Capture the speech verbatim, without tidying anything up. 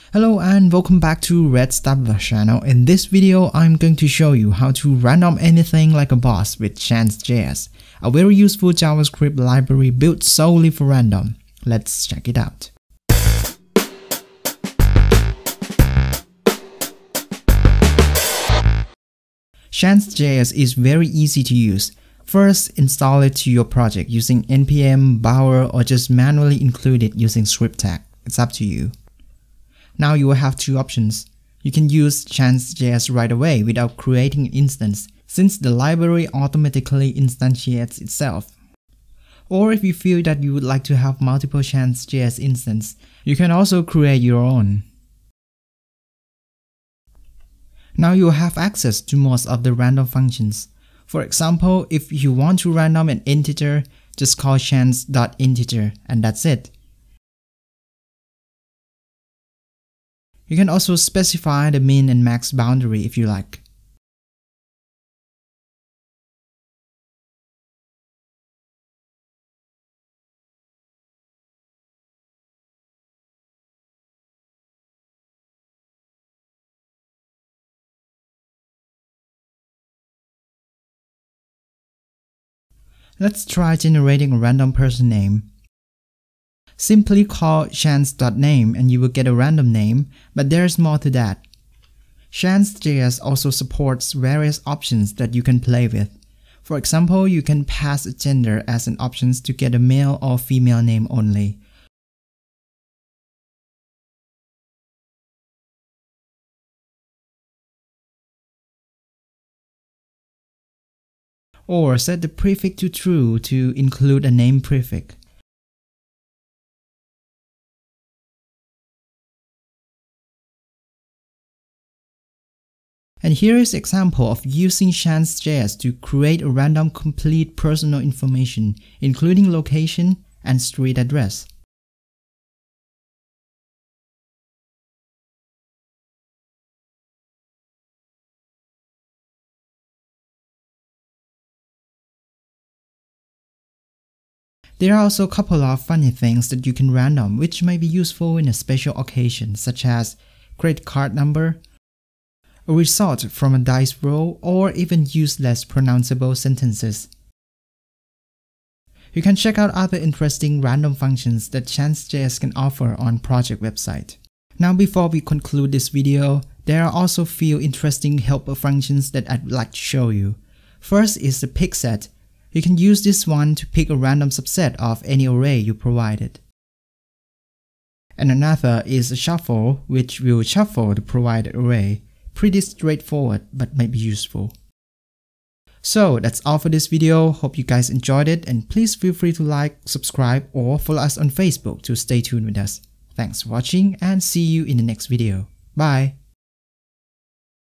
Hello and welcome back to Red Stuff channel. In this video, I'm going to show you how to random anything like a boss with Chance dot J S, a very useful JavaScript library built solely for random. Let's check it out. Chance dot J S is very easy to use. First, install it to your project using npm, bower, or just manually include it using script tag. It's up to you. Now you will have two options. You can use Chance dot J S right away without creating an instance, since the library automatically instantiates itself. Or if you feel that you would like to have multiple Chance dot J S instances, you can also create your own. Now you will have access to most of the random functions. For example, if you want to random an integer, just call chance.integer and that's it. You can also specify the min and max boundary if you like. Let's try generating a random person name. Simply call chance.name and you will get a random name, but there's more to that. Chance dot J S also supports various options that you can play with. For example, you can pass a gender as an option to get a male or female name only. Or set the prefix to true to include a name prefix. And here is an example of using Chance dot J S to create a random complete personal information, including location and street address. There are also a couple of funny things that you can random which may be useful in a special occasion, such as credit card number, a result from a dice roll, or even useless pronounceable sentences. You can check out other interesting random functions that Chance dot J S can offer on project website. Now before we conclude this video, there are also few interesting helper functions that I'd like to show you. First is the pick set. You can use this one to pick a random subset of any array you provided. And another is a shuffle, which will shuffle the provided array. Pretty straightforward, but might be useful. So that's all for this video. Hope you guys enjoyed it, and please feel free to like, subscribe, or follow us on Facebook to stay tuned with us. Thanks for watching and see you in the next video. Bye!